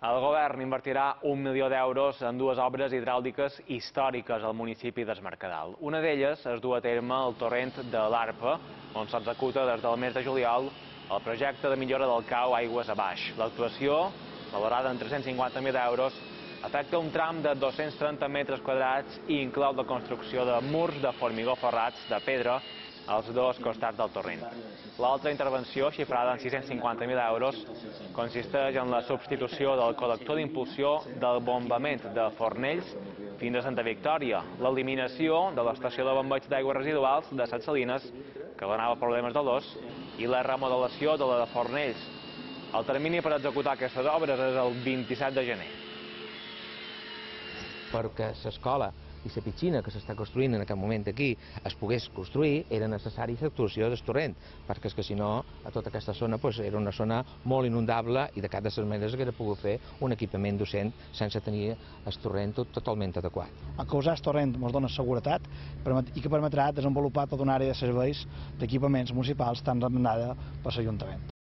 El govern invertirà 1 milió d'euros en dues obres hidràuliques històriques al municipi d'Es Mercadal. Una d'elles es du a terme al torrent de l'Arpa, on s'executa des del mes de juliol el projecte de millora del cau aigües a baix. L'actuació, valorada en 350.000 euros, afecta un tram de 230 metres quadrats i inclou la construcció de murs de formigó forrats de pedra als dos costats del torrent. L'altra intervenció, xifrada en 650.000 euros, consisteix en la substitució del col·lector d'impulsió del bombament de Fornells fins a Santa Victòria, l'eliminació de l'estació de bombeig d'aigües residuals de Set Salines, que donava problemes d'olors, i la remodelació de la de Fornells. El termini per executar aquestes obres és el 27 de gener. Perquè l'escola i la piscina que s'està construint en aquest moment aquí es pogués construir, era necessari l'actuació del torrent, perquè és que si no, a tota aquesta zona era una zona molt inundable i de cap de les maneres hauria pogut fer un equipament docent sense tenir el torrent totalment adequat. Causar el torrent ens dona seguretat i que permetrà desenvolupar tota una àrea de serveis d'equipaments municipals tan demandada per l'Ajuntament.